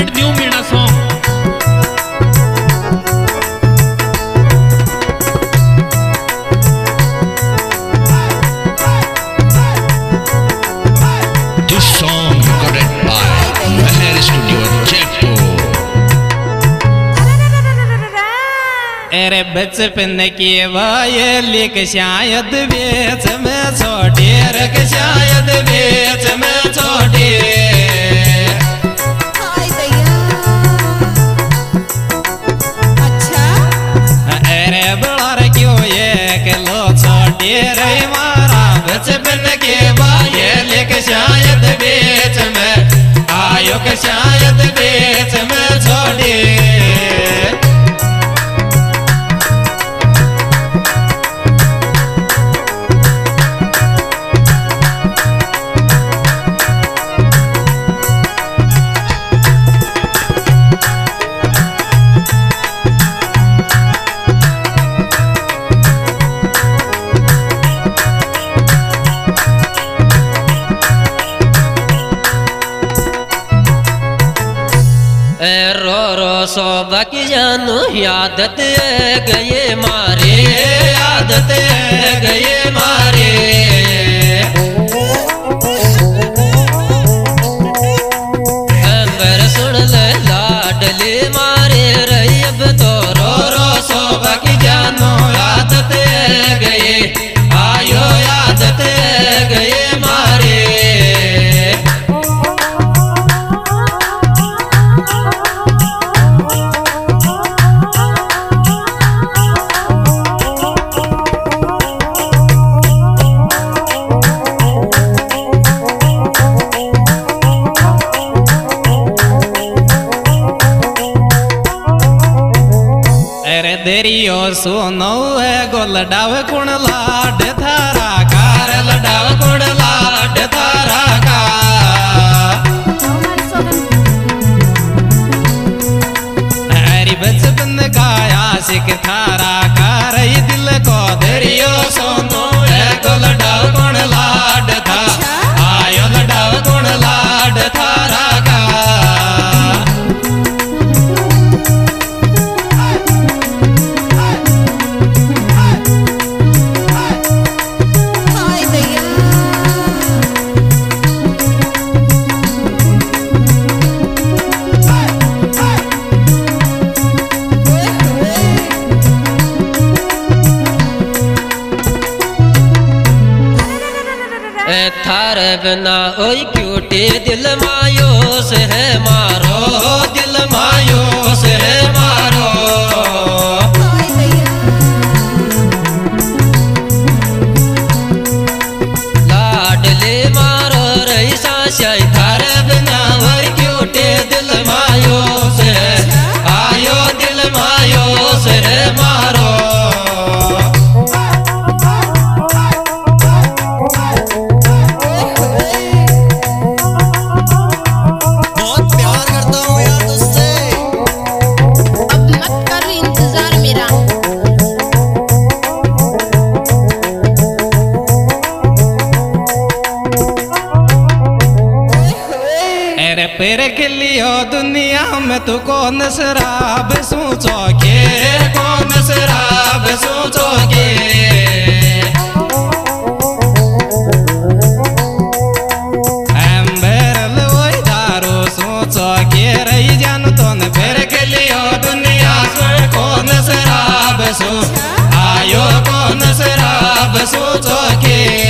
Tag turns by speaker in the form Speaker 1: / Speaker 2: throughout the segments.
Speaker 1: and new Meena song.
Speaker 2: This song recorded by Meher Studio, Jaipur.
Speaker 3: अरे बचपन की वायलिक शायद बेच में छोटी रख शायद बेच में छोटी
Speaker 4: अच्छा
Speaker 3: अरे बड़ा क्यों ये लो छोटी रही मारा बचपन की वायलिक शायद बेच में आयो के शायद बेच में छोटी रो रो सोबक जानू यादत गए मारे आदत गए मारे अंबर सुन ले लाडले मारे रही अब तो रो रो सोबक जानू यादत गए आयो यादत गए मारे दरियो सुनो है गोल डाव कुण लाड थारा कार लडाव कुण लाड थारा का हरी बचपन का आशिक थारा कार दिल को दरियो सुनो है गोल डाव कुण लाड था आयो लडाव कुण लाड थारा का थार बिना ओई क्यूटे दिल मायूस है मारो दिल मायूस है मारो लाडले मारो रही साशाई थार बिना ओई क्यूटे दिल मायूस है आयो दिल मायूस है मारो फिर खिलियो दुनिया में तू कौन शराब सोचोगे कौन शराब सोचोगे अंबरल वही दारू सोचोगे रही जानू तो न फिर खिलियो दुनिया में कौन शराब सो आयो कौन शराब सोचोगे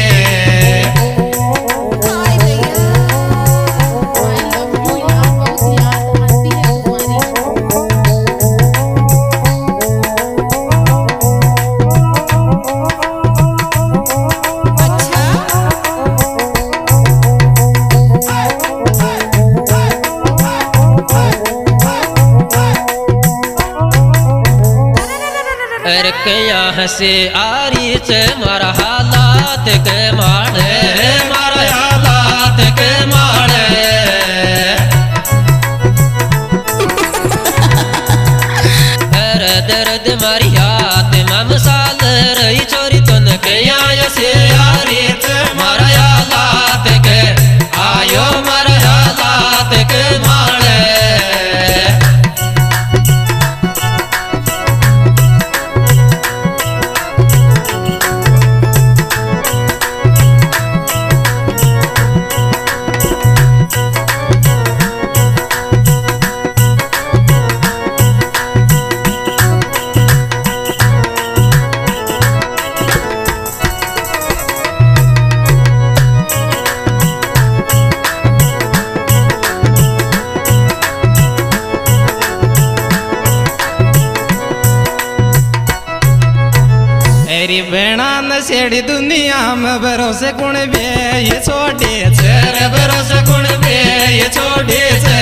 Speaker 3: यहाँ से आरी चे मारा हालात के मारे मारा हालात के मारे दर्द मारी याद ममसाल रही चोरी तुन के यहाँ से आरी चे मारा हालात के आयो मारा हालात के मारे नशेड़ी दुनिया में भरोसे कुण बे ये छोड़े छे रे भरोसे कुण बे ये छोड़े छे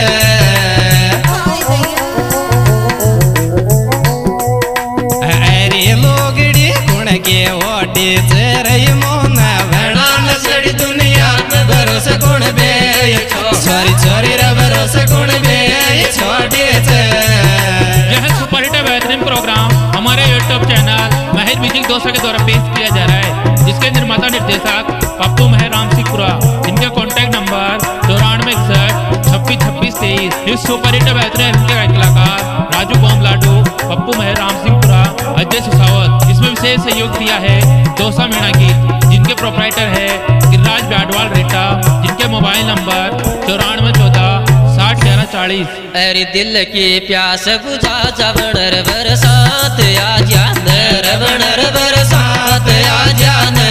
Speaker 3: अरे लोगड़ी कुण के ओटे छे रे मोन वेणा नशेड़ी दुनिया में भरोसे कुण बे ये छोरी छोरी रे भरोसे कुण बे ये छोड़े छे।
Speaker 1: यह सुपरहिट बेहतरीन प्रोग्राम हमारे यूट्यूब चैनल महज म्यूजिक दोस्तों के द्वारा पेश किया जा रहा है, जिसके निर्माता निर्देशक पप्पू महर रामसिंहपुरा, जिनके कॉन्टैक्ट नंबर 9461262623। इस सुपरहिट बेहतरीन के कलाकार राजू बॉम्बलाडू, पप्पू महर रामसिंहपुरा, अजय सुसावत। इसमें विशेष सहयोग दिया है दोसा मीणा गीत, जिनके प्रोपराइटर है गिरिराज ब्याडवाल रेटा, जिनके मोबाइल नंबर 9414601140।
Speaker 4: अरे दिल की प्यास बुझा जबड़र बरसात आ जाने रबड़र बरसात आ जाने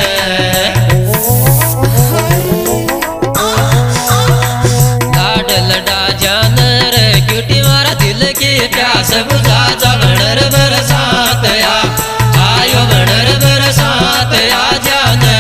Speaker 4: लाड लडा जाने रे क्यूटी मारा दिल की प्यास बुझा जबड़र बरसात आयो बड़र बरसात आ जाने।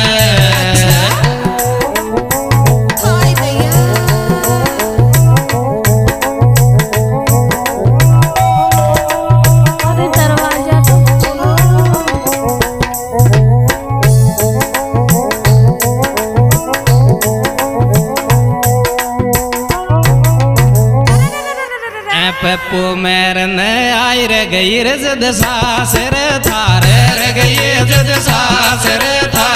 Speaker 3: पप्पू मेरे न आई रे गई रे जद सासर थारे रे गई जद सासर था